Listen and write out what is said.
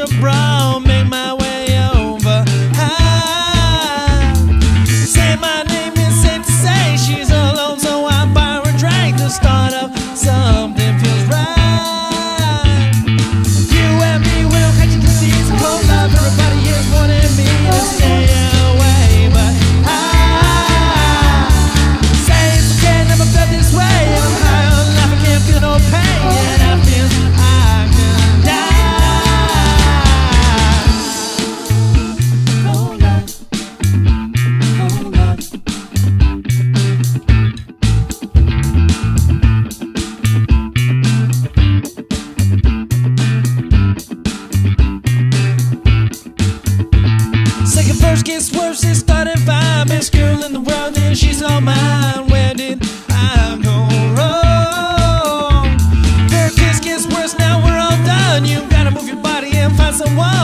a bra, make my way over. Say my name is safe to say, she's alone, so I buy her a drink to start up. Something feels right. You and me will catch the disease of cold love. Everybody is wanting me to stay away, but I say it's okay, never felt this way. I'm high on life, I can't feel no pain, and I feel I could die. Cold love, cold love. Second verse gets worse, it started fine. Best girl in the world, and she's all mine. Where did I go wrong? Third kiss gets worse, now we're all done. You gotta move your body and find someone.